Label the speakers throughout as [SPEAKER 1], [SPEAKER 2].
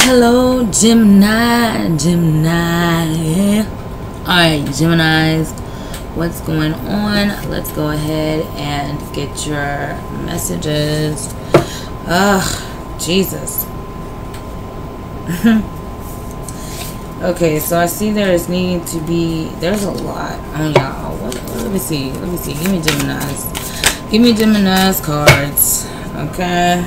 [SPEAKER 1] Hello, Gemini. Alright, Geminis, what's going on? Let's go ahead and get your messages. Ugh, Jesus. Okay, so I see there's needing to be, there's a lot on y'all. Let me see. Give me Geminis. Give me Geminis cards. Okay.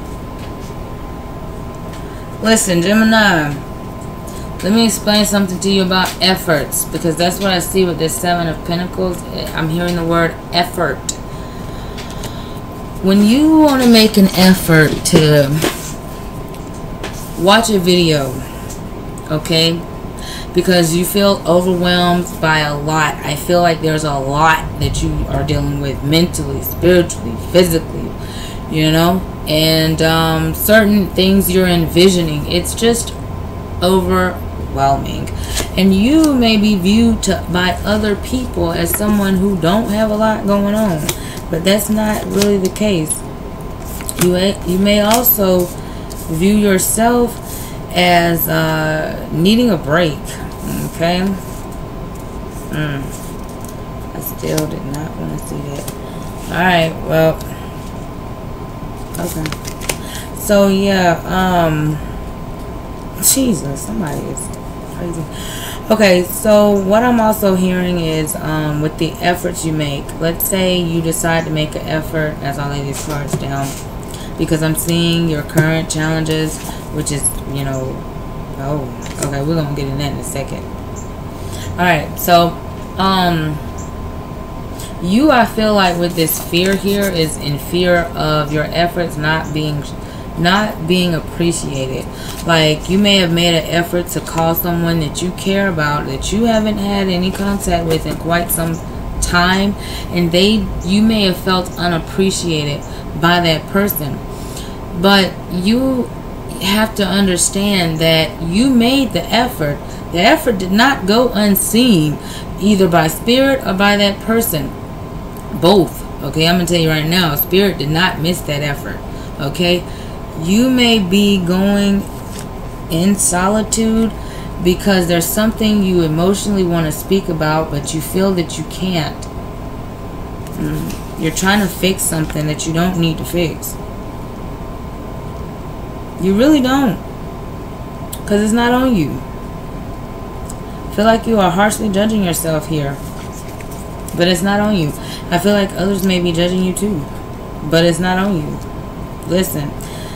[SPEAKER 1] Listen, Gemini, let me explain something to you about efforts, because that's what I see with this Seven of Pentacles. I'm hearing the word effort. When you want to make an effort to watch a video, okay, because you feel overwhelmed by a lot. I feel like there's a lot that you are dealing with mentally, spiritually, physically, you know, and certain things you're envisioning. It's just overwhelming, and you may be viewed by other people as someone who don't have a lot going on, but that's not really the case. You may also view yourself as needing a break. Okay. I still did not want to see that. Alright, well, okay. So yeah, Jesus, somebody is crazy. Okay, so what I'm also hearing is with the efforts you make, let's say you decide to make an effort, as I lay these cards down, because I'm seeing your current challenges, which is, you know, oh, okay, we're gonna get in that in a second. Alright, so you, I feel like with this fear here, is in fear of your efforts not being appreciated. Like, you may have made an effort to call someone that you care about, that you haven't had any contact with in quite some time, and you may have felt unappreciated by that person. But you have to understand that you made the effort. The effort did not go unseen, either by spirit or by that person. Both. Okay, I'm gonna tell you right now, spirit did not miss that effort. Okay, you may be going in solitude because there's something you emotionally want to speak about, but you feel that you can't. You're trying to fix something that you don't need to fix. You really don't, because it's not on you. I feel like you are harshly judging yourself here, but it's not on you. I feel like others may be judging you too, but it's not on you. Listen,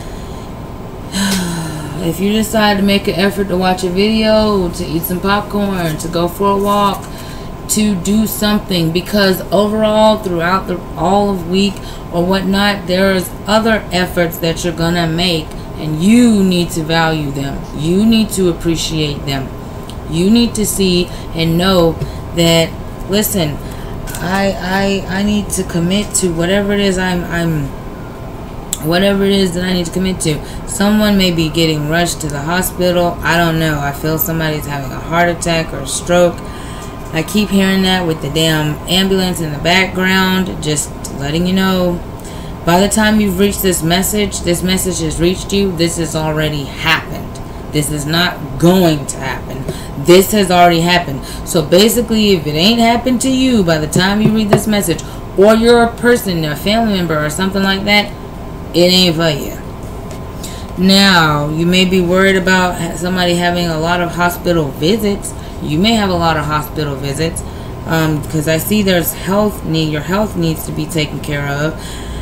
[SPEAKER 1] if you decide to make an effort to watch a video, to eat some popcorn, to go for a walk, to do something, because overall throughout all of week or whatnot, there's other efforts that you're gonna make, and you need to value them. You need to appreciate them. You need to see and know that, listen, I need to commit to whatever it is whatever it is that I need to commit to. Someone may be getting rushed to the hospital. I don't know. I feel somebody's having a heart attack or a stroke. I keep hearing that with the damn ambulance in the background. Just letting you know. By the time you've reached this message has reached you, this has already happened. This is not going to happen. This has already happened. So basically, if it ain't happened to you by the time you read this message, or you're a person, a family member or something like that, it ain't for you. Now, you may be worried about somebody having a lot of hospital visits. You may have a lot of hospital visits, because I see there's health need. Your health needs to be taken care of.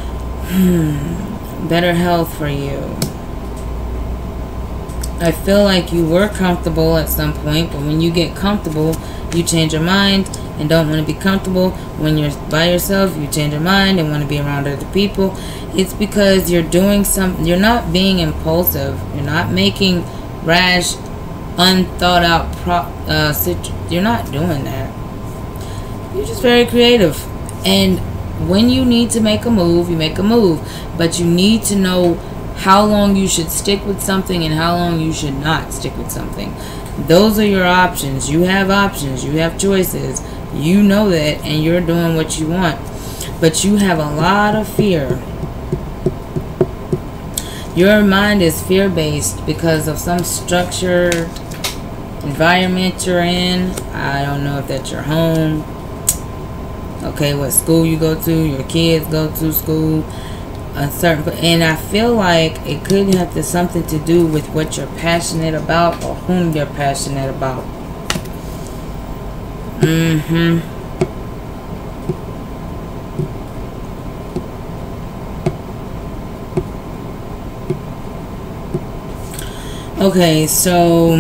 [SPEAKER 1] Better health for you. I feel like you were comfortable at some point, but when you get comfortable, you change your mind and don't want to be comfortable. When you're by yourself, you change your mind and want to be around other people. It's because you're doing something. You're not being impulsive. You're not making rash, unthought out you're not doing that. You're just very creative. And when you need to make a move, you make a move. But you need to know how long you should stick with something and how long you should not stick with something. Those are your options. You have options. You have choices. You know that, and you're doing what you want. But you have a lot of fear. Your mind is fear-based because of some structured environment you're in. I don't know if that's your home. Okay, what school you go to, your kids go to school, and I feel like it could have something to do with what you're passionate about or whom you're passionate about. Okay, so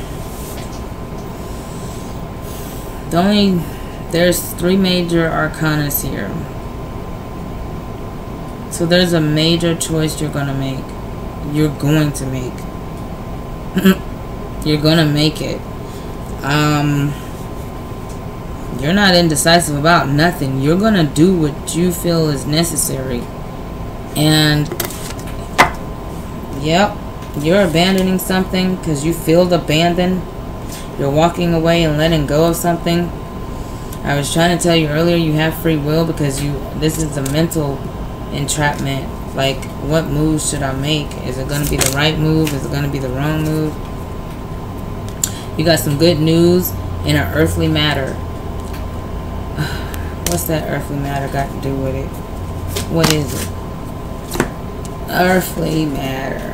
[SPEAKER 1] there's 3 major arcanas here. So there's a major choice you're gonna make. You're going to make. You're gonna make it. You're not indecisive about nothing. You're gonna do what you feel is necessary. And yep, you're abandoning something because you feel abandoned. You're walking away and letting go of something. I was trying to tell you earlier, you have free will because this is a mental entrapment. Like, what moves should I make? Is it going to be the right move? Is it going to be the wrong move? You got some good news in an earthly matter. What's that earthly matter got to do with it? What is it? Earthly matter.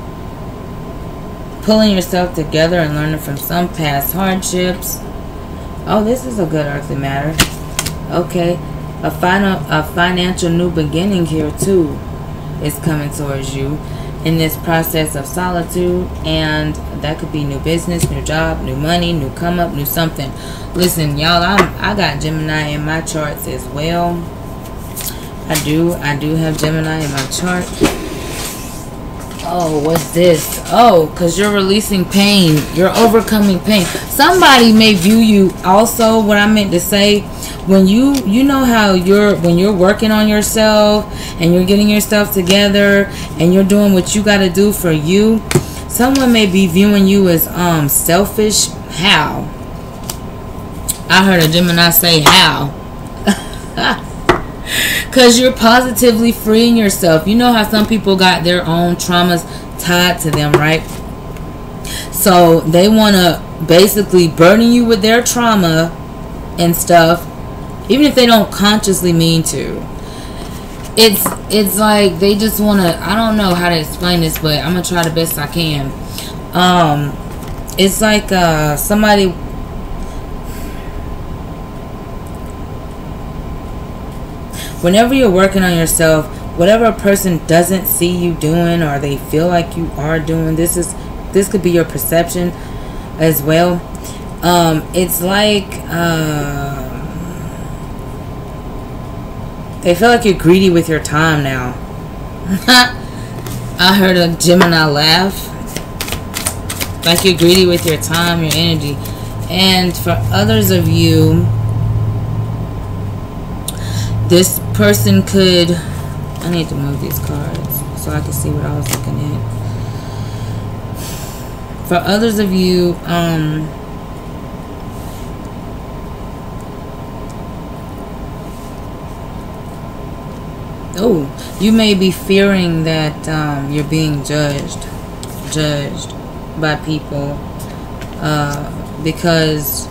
[SPEAKER 1] Pulling yourself together and learning from some past hardships. Oh, this is a good earthly matter. Okay. A financial new beginning here too is coming towards you in this process of solitude, and that could be new business, new job, new money, new come up, new something. Listen, y'all, I got Gemini in my charts as well. I do have Gemini in my chart. Oh, what's this? Oh, because you're releasing pain. You're overcoming pain. Somebody may view you also, what I meant to say, when you know how when you're working on yourself and you're getting yourself together and you're doing what you got to do for you, someone may be viewing you as selfish. How? I heard a Gemini say how. Because you're positively freeing yourself. You know how some people got their own traumas tied to them, right? So they want to basically burden you with their trauma and stuff, even if they don't consciously mean to. It's like they just want to, I don't know how to explain this, but I'm going to try the best I can. It's like somebody... Whenever you're working on yourself, whatever a person doesn't see you doing or they feel like you are doing, this could be your perception as well. It's like they feel like you're greedy with your time now. I heard a Gemini laugh. Like you're greedy with your time, your energy. And for others of you, this person could... I need to move these cards so I can see what I was looking at. For others of you, oh, you may be fearing that you're being judged by people because,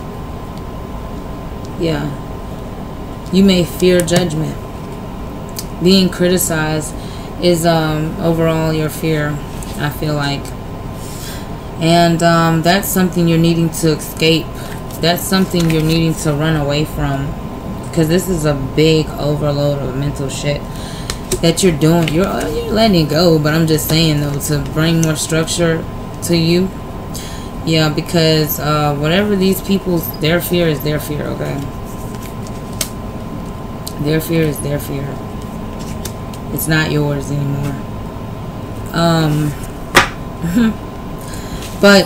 [SPEAKER 1] yeah, you may fear judgment. Being criticized is overall your fear, I feel like. And that's something you're needing to escape. That's something you're needing to run away from. Because this is a big overload of mental shit that you're doing. You're letting it go, but I'm just saying, though, to bring more structure to you. Yeah, because whatever these people's, their fear is their fear, okay? Their fear is their fear. It's not yours anymore. But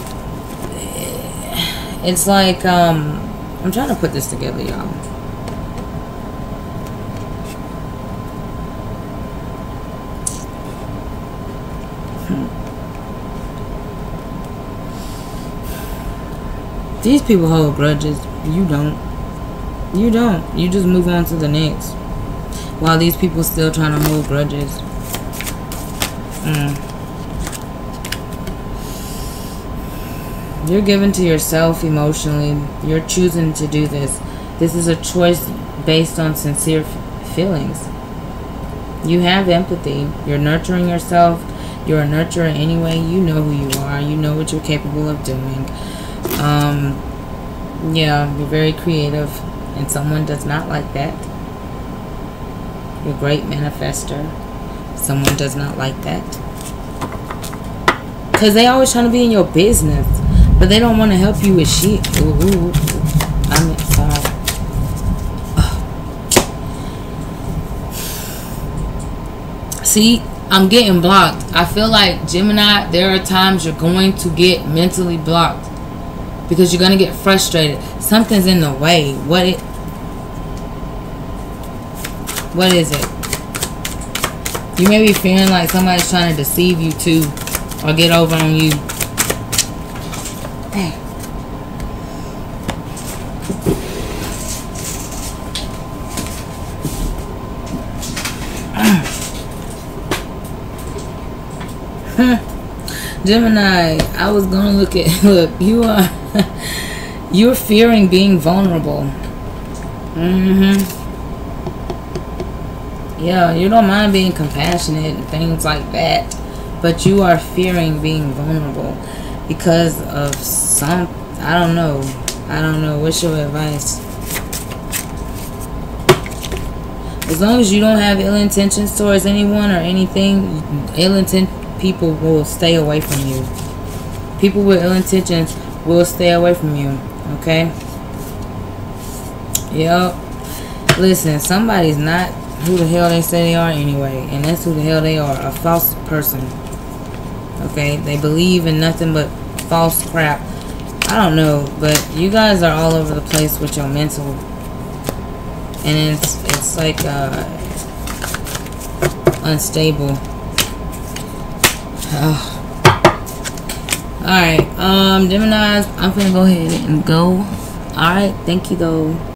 [SPEAKER 1] it's like I'm trying to put this together, y'all. These people hold grudges. You don't. You don't. You just move on to the next. While these people still trying to hold grudges. You're given to yourself emotionally. You're choosing to do this. This is a choice based on sincere feelings. You have empathy. You're nurturing yourself. You're a nurturer anyway. You know who you are. You know what you're capable of doing. Yeah, you're very creative. And someone does not like that. You're a great manifester. Someone does not like that. Because they always trying to be in your business. But they don't want to help you with shit. Ooh. I'm sorry. See, I'm getting blocked. I feel like, Gemini, there are times you're going to get mentally blocked. Because you're going to get frustrated. Something's in the way. What is it? You may be feeling like somebody's trying to deceive you too. Or get over on you. Hey. Gemini, I was gonna look, you're fearing being vulnerable. Yeah, you don't mind being compassionate and things like that, but you are fearing being vulnerable because of some, I don't know. What's your advice? As long as you don't have ill intentions towards anyone or anything, people will stay away from you. People with ill intentions will stay away from you. Okay? Yep. Listen, somebody's not who the hell they say they are anyway. And that's who the hell they are. A false person. Okay? They believe in nothing but false crap. I don't know. But you guys are all over the place with your mental. And it's like unstable. Alright, Geminis, I'm gonna go ahead and go. Alright, thank you though.